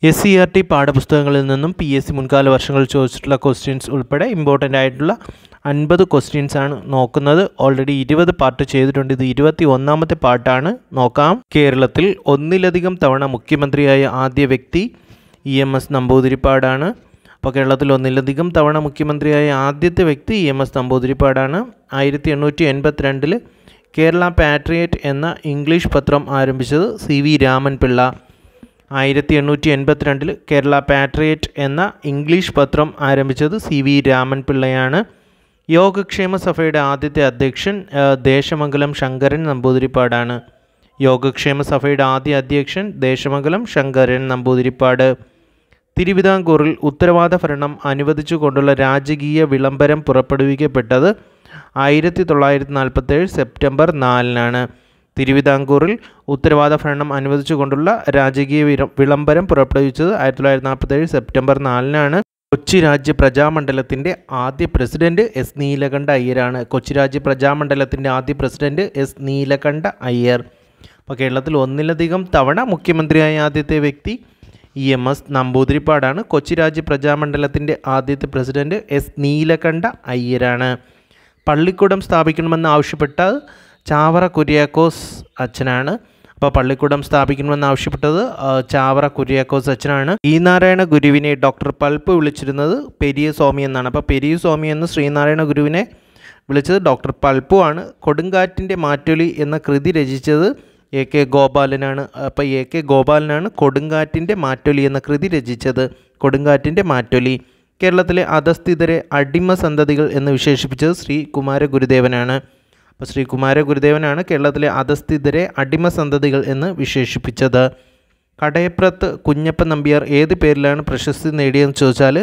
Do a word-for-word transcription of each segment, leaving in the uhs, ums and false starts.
S C R T പാഠപുസ്തകങ്ങളിൽ നിന്നും P S C മുൻകാല വർഷങ്ങളിൽ ചോദിച്ചിട്ടുള്ള ക്വസ്റ്റ്യൻസ് ഉൾപ്പെടെ ഇമ്പോർട്ടൻ്റ് ആയിട്ടുള്ള അൻപത് ക്വസ്റ്റ്യൻസ് ആണ് നോക്കുന്നത്. ഓൾറെഡി ഇരുപത് പാർട്ട് ചെയ്തിട്ടുണ്ട്. ഇത് ഇരുപത്തി ഒന്നാമത്തെ പാർട്ടാണ്. നോക്കാം. കേരളത്തിൽ ഒന്നിലധികം തവണ മുഖ്യമന്ത്രിയായ ആദ്യ വ്യക്തി ഇ എം എസ് നമ്പൂതിരിപ്പാടാണ്. അപ്പോൾ കേരളത്തിൽ ഒന്നിലധികം തവണ മുഖ്യമന്ത്രിയായ ആദ്യത്തെ വ്യക്തി ഇ എം എസ് നമ്പൂതിരിപ്പാടാണ്. ആയിരത്തി എണ്ണൂറ്റി എൺപത്തിരണ്ടിൽ കേരള പാട്രിയറ്റ് എന്ന ഇംഗ്ലീഷ് പത്രം ആരംഭിച്ചത് സി വി രാമൻ പിള്ള. ആയിരത്തി എണ്ണൂറ്റി എൺപത്തിരണ്ടിൽ കേരള പാട്രിയറ്റ് എന്ന ഇംഗ്ലീഷ് പത്രം ആരംഭിച്ചത് സി വി രാമൻ പിള്ളയാണ്. യോഗക്ഷേമ സഭയുടെ ആദ്യത്തെ അധ്യക്ഷൻ ദേശമംഗലം ശങ്കരൻ നമ്പൂതിരിപ്പാടാണ്. യോഗക്ഷേമ സഭയുടെ ആദ്യ അധ്യക്ഷൻ ദേശമംഗലം ശങ്കരൻ നമ്പൂതിരിപ്പാട്. തിരുവിതാംകൂറിൽ ഉത്തരവാദ ഭരണം അനുവദിച്ചുകൊണ്ടുള്ള രാജകീയ വിളംബരം പുറപ്പെടുവിക്കപ്പെട്ടത് ആയിരത്തി തൊള്ളായിരത്തി നാൽപ്പത്തേഴ് സെപ്റ്റംബർ നാലിനാണ്. തിരുവിതാംകൂറിൽ ഉത്തരവാദ ഭരണം അനുവദിച്ചുകൊണ്ടുള്ള രാജകീയ വിളംബരം പുറപ്പെടുവിച്ചത് ആയിരത്തി തൊള്ളായിരത്തി നാൽപ്പത്തേഴ് സെപ്റ്റംബർ നാലിനാണ്. കൊച്ചി രാജ്യ പ്രജാമണ്ഡലത്തിൻ്റെ ആദ്യ പ്രസിഡന്റ് എസ് നീലകണ്ഠ അയ്യരാണ്. കൊച്ചി രാജ്യ പ്രജാമണ്ഡലത്തിൻ്റെ ആദ്യ പ്രസിഡന്റ് എസ് നീലകണ്ഠ അയ്യർ. അപ്പോൾ കേരളത്തിൽ ഒന്നിലധികം തവണ മുഖ്യമന്ത്രിയായ ആദ്യത്തെ വ്യക്തി ഇ എം എസ് നമ്പൂതിരിപ്പാടാണ്. കൊച്ചി രാജ്യ പ്രജാമണ്ഡലത്തിൻ്റെ ആദ്യത്തെ പ്രസിഡന്റ് എസ് നീലകണ്ഠ അയ്യരാണ്. പള്ളിക്കൂടം സ്ഥാപിക്കണമെന്ന് ആവശ്യപ്പെട്ടത് ചാവറ കുര്യാക്കോസ് അച്ഛനാണ്. അപ്പോൾ പള്ളിക്കൂടം സ്ഥാപിക്കണമെന്ന് ആവശ്യപ്പെട്ടത് ചാവറ കുര്യാക്കോസ് അച്ഛനാണ്. ശ്രീനാരായണ ഗുരുവിനെ ഡോക്ടർ പൽപ്പ് വിളിച്ചിരുന്നത് പെരിയ സ്വാമി എന്നാണ്. അപ്പോൾ പെരിയ സ്വാമി എന്ന് ശ്രീനാരായണ ഗുരുവിനെ വിളിച്ചത് ഡോക്ടർ പൽപ്പു ആണ്. കൊടുങ്കാറ്റിൻ്റെ മാറ്റൊലി എന്ന കൃതി രചിച്ചത് എ കെ ഗോപാലനാണ്. അപ്പോൾ എ കെ ഗോപാലനാണ് കൊടുങ്കാറ്റിൻ്റെ മാറ്റൊലി എന്ന കൃതി രചിച്ചത്. കൊടുങ്കാറ്റിൻ്റെ മാറ്റൊലി. കേരളത്തിലെ അധസ്ഥിതരെ അടിമ സന്തതികൾ എന്ന് വിശേഷിപ്പിച്ചത് ശ്രീ കുമാര ഗുരുദേവനാണ്. അപ്പോൾ ശ്രീ കുമാര ഗുരുദേവനാണ് കേരളത്തിലെ അധസ്ഥിതരെ അടിമ സന്തതികൾ എന്ന് വിശേഷിപ്പിച്ചത്. കടയപ്രത്ത് കുഞ്ഞപ്പൻ നമ്പ്യാർ ഏത് പേരിലാണ് പ്രശസ്തി നേടിയതെന്ന് ചോദിച്ചാൽ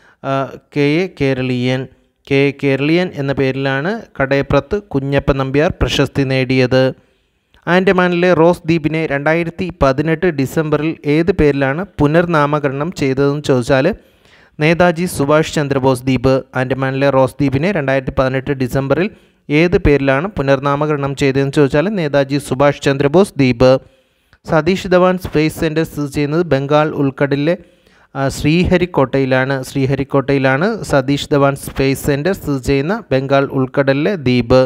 K A Keraleeyan. K A Keraleeyan എന്ന പേരിലാണ് കടയപ്രത്ത് കുഞ്ഞപ്പൻ നമ്പ്യാർ പ്രശസ്തി നേടിയത്. ആൻഡമാനിലെ റോസ് ദ്വീപിനെ രണ്ടായിരത്തി പതിനെട്ട് ഡിസംബറിൽ ഏത് പേരിലാണ് പുനർനാമകരണം ചെയ്തതെന്ന് ചോദിച്ചാൽ നേതാജി സുഭാഷ് ചന്ദ്രബോസ് ദ്വീപ്. ആൻഡമാനിലെ റോസ് ദ്വീപിനെ രണ്ടായിരത്തി പതിനെട്ട് ഡിസംബറിൽ ഏത് പേരിലാണ് പുനർനാമകരണം ചെയ്തതെന്ന് ചോദിച്ചാൽ നേതാജി സുഭാഷ് ചന്ദ്രബോസ് ദ്വീപ്. സതീഷ് ധവാൻ സ്പേസ് സെൻറ്റർ സ്ഥിതി ചെയ്യുന്നത് ബംഗാൾ ഉൾക്കടലിലെ ശ്രീഹരിക്കോട്ടയിലാണ്. ശ്രീഹരിക്കോട്ടയിലാണ് സതീഷ് ധവാൻ സ്പേസ് സെൻറ്റർ സ്ഥിതി ചെയ്യുന്ന ബംഗാൾ ഉൾക്കടലിലെ ദ്വീപ്.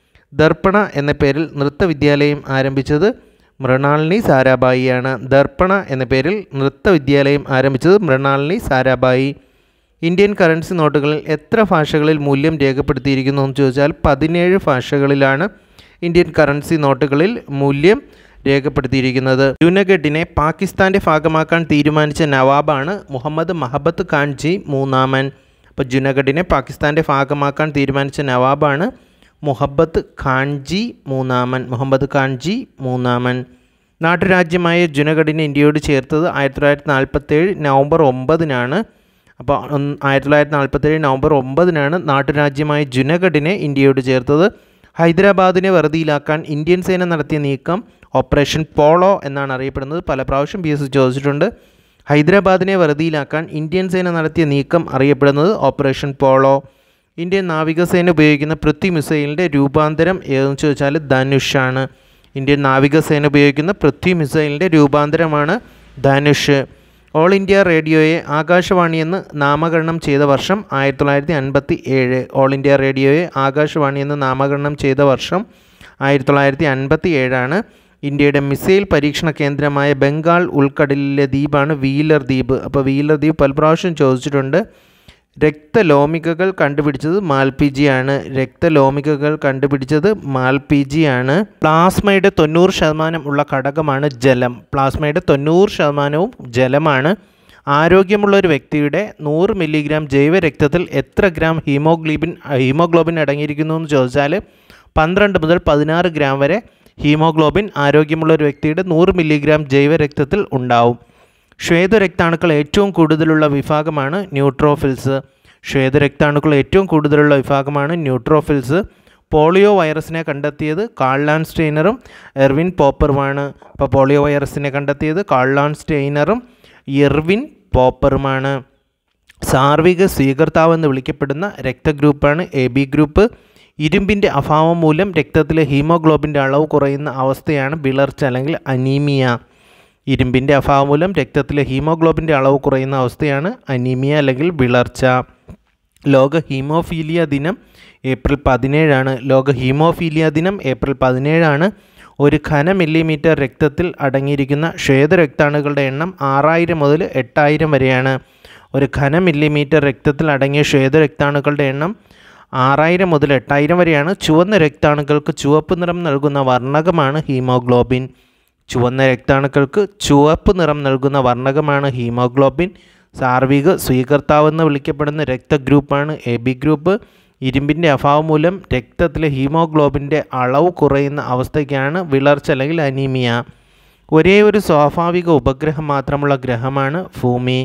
ദർപ്പണ എന്ന പേരിൽ നൃത്തവിദ്യാലയം ആരംഭിച്ചത് മൃണാളിനി സാരാഭായിയാണ്. ദർപ്പണ എന്ന പേരിൽ നൃത്തവിദ്യാലയം ആരംഭിച്ചത് മൃണാളിനി സാരാഭായി. ഇന്ത്യൻ കറൻസി നോട്ടുകളിൽ എത്ര ഭാഷകളിൽ മൂല്യം രേഖപ്പെടുത്തിയിരിക്കുന്നു എന്ന് ചോദിച്ചാൽ പതിനേഴ് ഭാഷകളിലാണ് ഇന്ത്യൻ കറൻസി നോട്ടുകളിൽ മൂല്യം രേഖപ്പെടുത്തിയിരിക്കുന്നത്. ജുനഗഡിനെ പാകിസ്ഥാൻ്റെ ഭാഗമാക്കാൻ തീരുമാനിച്ച നവാബാണ് മുഹമ്മദ് മഹബത്ത് ഖാൻജി മൂന്നാമൻ. അപ്പോൾ ജുനഗഡിനെ പാകിസ്ഥാൻ്റെ ഭാഗമാക്കാൻ തീരുമാനിച്ച നവാബാണ് മുഹബത്ത് ഖാൻജി മൂന്നാമൻ. മുഹമ്മദ് ഖാൻജി മൂന്നാമൻ. നാട്ടുരാജ്യമായ ജുനഗഡിനെ ഇന്ത്യയോട് ചേർത്തത് ആയിരത്തി തൊള്ളായിരത്തി നാൽപ്പത്തേഴ് നവംബർ ഒമ്പതിനാണ്. അപ്പോൾ ആയിരത്തി തൊള്ളായിരത്തി നാൽപ്പത്തേഴ് നവംബർ ഒമ്പതിനാണ് നാട്ടുരാജ്യമായ ജുനഗഡിനെ ഇന്ത്യയോട് ചേർത്തത്. ഹൈദരാബാദിനെ വെറുതിയിലാക്കാൻ ഇന്ത്യൻ സേന നടത്തിയ നീക്കം ഓപ്പറേഷൻ പോളോ എന്നാണ് അറിയപ്പെടുന്നത്. പല പ്രാവശ്യം പി എസ് സി ചോദിച്ചിട്ടുണ്ട്. ഹൈദരാബാദിനെ വെറുതിയിലാക്കാൻ ഇന്ത്യൻ സേന നടത്തിയ നീക്കം അറിയപ്പെടുന്നത് ഓപ്പറേഷൻ പോളോ. ഇന്ത്യൻ നാവികസേന ഉപയോഗിക്കുന്ന പൃഥ്വി മിസൈലിൻ്റെ രൂപാന്തരം ഏതെന്ന് ചോദിച്ചാൽ ധനുഷാണ്. ഇന്ത്യൻ നാവികസേന ഉപയോഗിക്കുന്ന പൃഥ്വി മിസൈലിൻ്റെ രൂപാന്തരമാണ് ധനുഷ്. ഓൾ ഇന്ത്യ റേഡിയോയെ ആകാശവാണി എന്ന് നാമകരണം ചെയ്ത വർഷം ആയിരത്തി തൊള്ളായിരത്തി അൻപത്തി ഏഴ്. ഓൾ ഇന്ത്യ റേഡിയോയെ ആകാശവാണി എന്ന് നാമകരണം ചെയ്ത വർഷം ആയിരത്തി തൊള്ളായിരത്തി അൻപത്തി ഏഴാണ്. ഇന്ത്യയുടെ മിസൈൽ പരീക്ഷണ കേന്ദ്രമായ ബംഗാൾ ഉൾക്കടലിലെ ദ്വീപാണ് വീലർ ദ്വീപ്. അപ്പോൾ വീലർ ദ്വീപ് പല പ്രാവശ്യം ചോദിച്ചിട്ടുണ്ട്. രക്തലോമികകൾ കണ്ടുപിടിച്ചത് മാൽപിജിയാണ്. രക്തലോമികകൾ കണ്ടുപിടിച്ചത് മാൽപിജിയാണ്. പ്ലാസ്മയുടെ തൊണ്ണൂറ് ശതമാനം ഉള്ള ഘടകമാണ് ജലം. പ്ലാസ്മയുടെ തൊണ്ണൂറ് ശതമാനവും ജലമാണ്. ആരോഗ്യമുള്ള ഒരു വ്യക്തിയുടെ നൂറ് മില്ലിഗ്രാം ജൈവരക്തത്തിൽ എത്ര ഗ്രാം ഹീമോഗ്ലോബിൻ ഹീമോഗ്ലോബിൻ അടങ്ങിയിരിക്കുന്നു എന്ന് ചോദിച്ചാൽ പന്ത്രണ്ട് മുതൽ പതിനാറ് ഗ്രാം വരെ ഹീമോഗ്ലോബിൻ ആരോഗ്യമുള്ള ഒരു വ്യക്തിയുടെ നൂറ് മില്ലിഗ്രാം ജൈവരക്തത്തിൽ ഉണ്ടാവും. ശ്വേതരക്താണുക്കൾ ഏറ്റവും കൂടുതലുള്ള വിഭാഗമാണ് ന്യൂട്രോഫിൽസ്. ശ്വേതരക്താണുക്കൾ ഏറ്റവും കൂടുതലുള്ള വിഭാഗമാണ് ന്യൂട്രോഫിൽസ്. പോളിയോ വൈറസിനെ കണ്ടെത്തിയത് കാൾ ലാൻഡ്സ്റ്റൈനറും എർവിൻ പോപ്പറുമാണ്. അപ്പോൾ പോളിയോ വൈറസിനെ കണ്ടെത്തിയത് കാൾ ലാൻഡ്സ്റ്റൈനറും എർവിൻ പോപ്പറുമാണ്. സാർവിക സ്വീകർത്താവെന്ന് വിളിക്കപ്പെടുന്ന രക്തഗ്രൂപ്പാണ് എ ബി ഗ്രൂപ്പ്. ഇരുമ്പിൻ്റെ അഭാവം മൂലം രക്തത്തിലെ ഹീമോഗ്ലോബിൻ്റെ അളവ് കുറയുന്ന അവസ്ഥയാണ് വിളർച്ച അല്ലെങ്കിൽ അനീമിയ. ഇരുമ്പിൻ്റെ അഭാവം മൂലം രക്തത്തിലെ ഹീമോഗ്ലോബിൻ്റെ അളവ് കുറയുന്ന അവസ്ഥയാണ് അനീമിയ അല്ലെങ്കിൽ വിളർച്ച. ലോക ഹീമോഫീലിയ ദിനം ഏപ്രിൽ പതിനേഴാണ്. ലോക ഹീമോഫീലിയ ദിനം ഏപ്രിൽ പതിനേഴാണ്. ഒരു ഘന മില്ലിമീറ്റർ രക്തത്തിൽ അടങ്ങിയിരിക്കുന്ന ശ്വേതരക്താണുക്കളുടെ എണ്ണം ആറായിരം മുതൽ എട്ടായിരം വരെയാണ്. ഒരു ഘന മില്ലിമീറ്റർ രക്തത്തിൽ അടങ്ങിയ ശ്വേതരക്താണുക്കളുടെ എണ്ണം ആറായിരം മുതൽ എട്ടായിരം വരെയാണ്. ചുവന്ന രക്താണുക്കൾക്ക് ചുവപ്പ് നിറം നൽകുന്ന വർണ്ണകമാണ് ഹീമോഗ്ലോബിൻ. ചുവന്ന രക്താണുക്കൾക്ക് ചുവപ്പ് നിറം നൽകുന്ന വർണ്ണകമാണ് ഹീമോഗ്ലോബിൻ. സാർവിക സ്വീകർത്താവെന്ന് വിളിക്കപ്പെടുന്ന രക്തഗ്രൂപ്പാണ് എ ബി ഗ്രൂപ്പ്. ഇരുമ്പിൻ്റെ അഭാവം മൂലം രക്തത്തിലെ ഹീമോഗ്ലോബിൻ്റെ അളവ് കുറയുന്ന അവസ്ഥയ്ക്കാണ് വിളർച്ച അല്ലെങ്കിൽ അനീമിയ. ഒരേ ഒരു സ്വാഭാവിക ഉപഗ്രഹം മാത്രമുള്ള ഗ്രഹമാണ് ഭൂമി.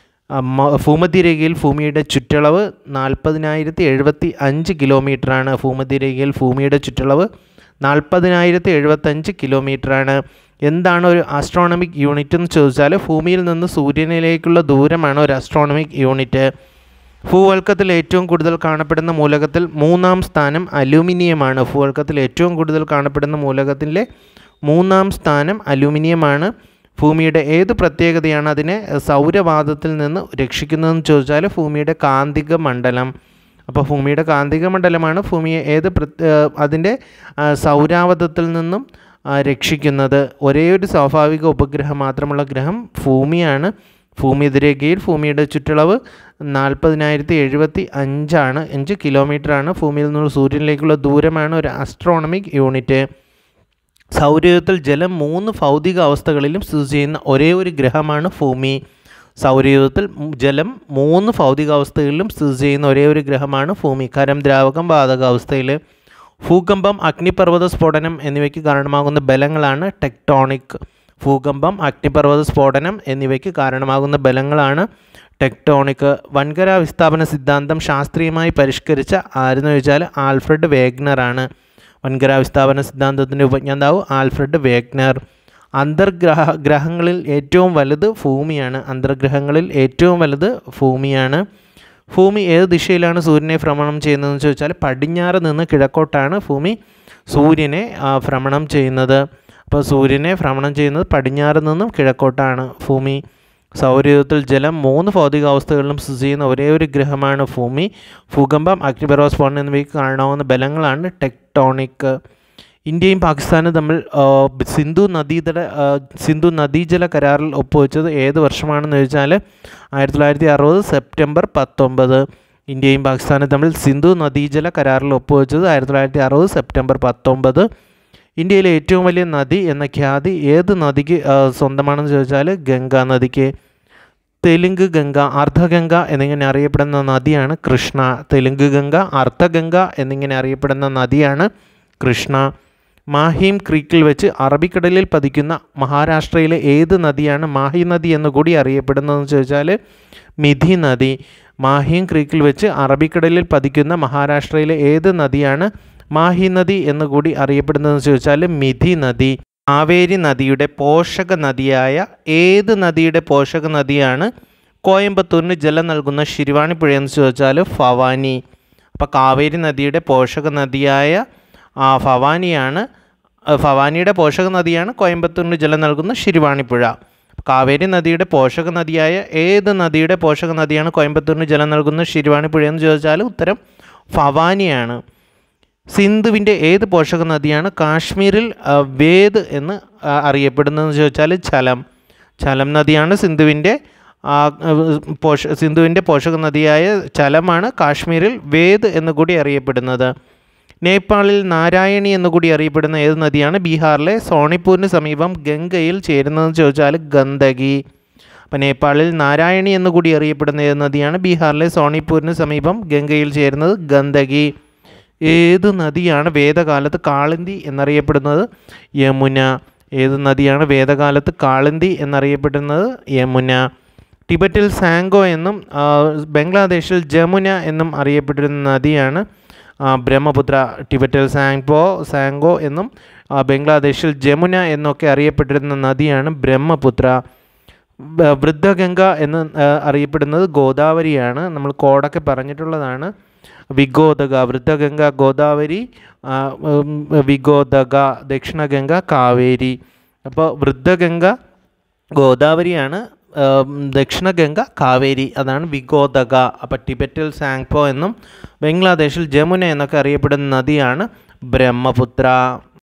ഭൂമധ്യരേഖയിൽ ഭൂമിയുടെ ചുറ്റളവ് നാൽപ്പതിനായിരത്തി എഴുപത്തി അഞ്ച് കിലോമീറ്ററാണ്. ഭൂമധ്യരേഖയിൽ ഭൂമിയുടെ ചുറ്റളവ് നാൽപ്പതിനായിരത്തി എഴുപത്തഞ്ച് കിലോമീറ്ററാണ്. എന്താണ് ഒരു ആസ്ട്രോണമിക് യൂണിറ്റ് എന്ന് ചോദിച്ചാൽ ഭൂമിയിൽ നിന്ന് സൂര്യനിലേക്കുള്ള ദൂരമാണ് ഒരു ആസ്ട്രോണമിക് യൂണിറ്റ്. ഭൂവൽക്കത്തിൽ ഏറ്റവും കൂടുതൽ കാണപ്പെടുന്ന മൂലകത്തിൽ മൂന്നാം സ്ഥാനം അലൂമിനിയമാണ്. ഭൂവൽക്കത്തിൽ ഏറ്റവും കൂടുതൽ കാണപ്പെടുന്ന മൂലകത്തിലെ മൂന്നാം സ്ഥാനം അലൂമിനിയമാണ്. ഭൂമിയുടെ ഏത് പ്രത്യേകതയാണ് അതിനെ സൗരവാതത്തിൽ നിന്ന് രക്ഷിക്കുന്നതെന്ന് ചോദിച്ചാൽ ഭൂമിയുടെ കാന്തിക മണ്ഡലം. അപ്പോൾ ഭൂമിയുടെ കാന്തിക മണ്ഡലമാണ് ഭൂമിയെ ഏത് അതിൻ്റെ സൗരാവതത്തിൽ നിന്നും രക്ഷിക്കുന്നത്. ഒരേ ഒരു സ്വാഭാവിക ഉപഗ്രഹം മാത്രമുള്ള ഗ്രഹം ഭൂമിയാണ്. ഭൂമിതിരേഖയിൽ ഭൂമിയുടെ ചുറ്റളവ് നാൽപ്പതിനായിരത്തി എഴുപത്തി അഞ്ചാണ് അഞ്ച് കിലോമീറ്ററാണ്. ഭൂമിയിൽ നിന്നുള്ള സൂര്യനിലേക്കുള്ള ദൂരമാണ് ഒരു ആസ്ട്രോണമിക് യൂണിറ്റ്. സൗരയൂഥത്തിൽ ജലം മൂന്ന് ഭൗതിക അവസ്ഥകളിലും സ്ഥിതി ചെയ്യുന്ന ഒരേ ഒരു ഗ്രഹമാണ് ഭൂമി. സൗരയൂഥത്തിൽ ജലം മൂന്ന് ഭൗതിക അവസ്ഥകളിലും സ്ഥിതി ചെയ്യുന്ന ഒരേ ഒരു ഗ്രഹമാണ് ഭൂമി. ഖരം, ദ്രാവകം, വാതകാവസ്ഥയിൽ. ഭൂകമ്പം, അഗ്നിപർവ്വത സ്ഫോടനം എന്നിവയ്ക്ക് കാരണമാകുന്ന ബലങ്ങളാണ് ടെക്ടോണിക്. ഭൂകമ്പം, അഗ്നിപർവ്വത സ്ഫോടനം എന്നിവയ്ക്ക് കാരണമാകുന്ന ബലങ്ങളാണ് ടെക്ടോണിക്. വൻകര വിസ്ഥാപന സിദ്ധാന്തം ശാസ്ത്രീയമായി പരിഷ്കരിച്ച ആരെന്ന് ചോദിച്ചാൽ ആൽഫ്രഡ് വേഗ്നറാണ്. വൻകര വിസ്ഥാപന സിദ്ധാന്തത്തിൻ്റെ ഉപജ്ഞാതാവ് ആൽഫ്രഡ് വേഗ്നർ. അന്തർഗ്രഹ ഗ്രഹങ്ങളിൽ ഏറ്റവും വലുത് ഭൂമിയാണ്. അന്തർഗ്രഹങ്ങളിൽ ഏറ്റവും വലുത് ഭൂമിയാണ്. ഭൂമി ഏത് ദിശയിലാണ് സൂര്യനെ ഭ്രമണം ചെയ്യുന്നതെന്ന് ചോദിച്ചാൽ പടിഞ്ഞാറ് നിന്ന് കിഴക്കോട്ടാണ് ഭൂമി സൂര്യനെ ഭ്രമണം ചെയ്യുന്നത്. അപ്പോൾ സൂര്യനെ ഭ്രമണം ചെയ്യുന്നത് പടിഞ്ഞാറ് നിന്നും കിഴക്കോട്ടാണ് ഭൂമി. സൗരയൂഥത്തിൽ ജലം മൂന്ന് ഭൗതികാവസ്ഥകളിലും സ്ഥിതി ചെയ്യുന്ന ഒരേ ഒരു ഗ്രഹമാണ് ഭൂമി. ഭൂകമ്പം, അഗ്നിപർവ്വത സ്ഫോടനം എന്നിവയ്ക്ക് കാരണമാകുന്ന ബലങ്ങളാണ് ടെക്ടോണിക്. ഇന്ത്യയും പാകിസ്ഥാനും തമ്മിൽ സിന്ധു നദീതട സിന്ധു നദീജല കരാറിൽ ഒപ്പുവെച്ചത് ഏത് വർഷമാണെന്ന് ചോദിച്ചാൽ ആയിരത്തി തൊള്ളായിരത്തി അറുപത് സെപ്റ്റംബർ പത്തൊമ്പത്. ഇന്ത്യയും പാകിസ്ഥാനും തമ്മിൽ സിന്ധു നദീജല കരാറിൽ ഒപ്പുവെച്ചത് ആയിരത്തി തൊള്ളായിരത്തി അറുപത് സെപ്റ്റംബർ പത്തൊമ്പത്. ഇന്ത്യയിലെ ഏറ്റവും വലിയ നദി എന്ന ഖ്യാതി ഏത് നദിക്ക് സ്വന്തമാണെന്ന് ചോദിച്ചാൽ ഗംഗാ നദിക്ക്. തെലുങ്ക് ഗംഗ, അർദ്ധഗംഗ എന്നിങ്ങനെ അറിയപ്പെടുന്ന നദിയാണ് കൃഷ്ണ. തെലുങ്ക് ഗംഗ, അർദ്ധഗംഗ എന്നിങ്ങനെ അറിയപ്പെടുന്ന നദിയാണ് കൃഷ്ണ. മാഹിം ക്രീക്കിൽ വെച്ച് അറബിക്കടലിൽ പതിക്കുന്ന മഹാരാഷ്ട്രയിലെ ഏത് നദിയാണ് മാഹി നദി എന്നുകൂടി അറിയപ്പെടുന്നതെന്ന് ചോദിച്ചാൽ മിഥി നദി. മാഹിം ക്രീക്കിൽ വെച്ച് അറബിക്കടലിൽ പതിക്കുന്ന മഹാരാഷ്ട്രയിലെ ഏത് നദിയാണ് മാഹി നദി എന്നുകൂടി അറിയപ്പെടുന്നതെന്ന് ചോദിച്ചാൽ മിഥി നദി. കാവേരി നദിയുടെ പോഷക നദിയായ ഏത് നദിയുടെ പോഷക നദിയാണ് കോയമ്പത്തൂരിന് ജലം നൽകുന്ന ശിരുവാണിപ്പുഴയെന്ന് ചോദിച്ചാൽ ഭവാനി. അപ്പോൾ കാവേരി നദിയുടെ പോഷക നദിയായ ഭവാനിയാണ് ഭവാനിയുടെ പോഷക നദിയാണ് കോയമ്പത്തൂരിന് ജലം നൽകുന്ന ശിരുവാണിപ്പുഴ. കാവേരി നദിയുടെ പോഷക നദിയായ ഏത് നദിയുടെ പോഷക നദിയാണ് കോയമ്പത്തൂരിന് ജലം നൽകുന്ന ശിരുവാണിപ്പുഴ എന്ന് ചോദിച്ചാൽ ഉത്തരം ഭവാനിയാണ്. സിന്ധുവിൻ്റെ ഏത് പോഷക നദിയാണ് കാശ്മീരിൽ വേദ് എന്ന് അറിയപ്പെടുന്നതെന്ന് ചോദിച്ചാൽ ഝലം. ഝലം നദിയാണ് സിന്ധുവിൻ്റെ പോഷ സിന്ധുവിൻ്റെ പോഷക നദിയായ ഝലമാണ് കാശ്മീരിൽ വേദ് എന്നുകൂടി അറിയപ്പെടുന്നത്. നേപ്പാളിൽ നാരായണി എന്നുകൂടി അറിയപ്പെടുന്ന ഏത് നദിയാണ് ബീഹാറിലെ സോണിപ്പൂരിന് സമീപം ഗംഗയിൽ ചേരുന്നതെന്ന് ചോദിച്ചാൽ ഗന്ദകി. അപ്പോൾ നേപ്പാളിൽ നാരായണി എന്നുകൂടി അറിയപ്പെടുന്ന ഏത് നദിയാണ് ബീഹാറിലെ സോണിപ്പൂരിന് സമീപം ഗംഗയിൽ ചേരുന്നത് ഗന്ദകി. ഏത് നദിയാണ് വേദകാലത്ത് കാളിന്തി എന്നറിയപ്പെടുന്നത് യമുന. ഏത് നദിയാണ് വേദകാലത്ത് കാളിന്തി എന്നറിയപ്പെടുന്നത് യമുന. ടിബറ്റിൽ സാങ്കോ എന്നും ബംഗ്ലാദേശിൽ ജമുന എന്നും അറിയപ്പെട്ടിരുന്ന നദിയാണ് ബ്രഹ്മപുത്ര. ടിബറ്റിൽ സാങ്പോ സാങ്കോ എന്നും ബംഗ്ലാദേശിൽ ജമുന എന്നൊക്കെ അറിയപ്പെട്ടിരുന്ന നദിയാണ് ബ്രഹ്മപുത്ര. വൃദ്ധഗംഗ എന്ന് അറിയപ്പെടുന്നത് ഗോദാവരിയാണ്. നമ്മൾ കോഡൊക്കെ പറഞ്ഞിട്ടുള്ളതാണ്. വിഗോദക, വൃദ്ധഗംഗ ഗോദാവരി, വിഗോദക ദക്ഷിണഗംഗ കാവേരി. അപ്പോൾ വൃദ്ധഗംഗ ഗോദാവരിയാണ്. ദക്ഷിണ ഗംഗ കാവേരി, അതാണ് വിഗോദക. അപ്പോൾ ടിബറ്റിൽ സാങ്പോ എന്നും ബംഗ്ലാദേശിൽ ജമുന എന്നൊക്കെ അറിയപ്പെടുന്ന നദിയാണ് ബ്രഹ്മപുത്ര.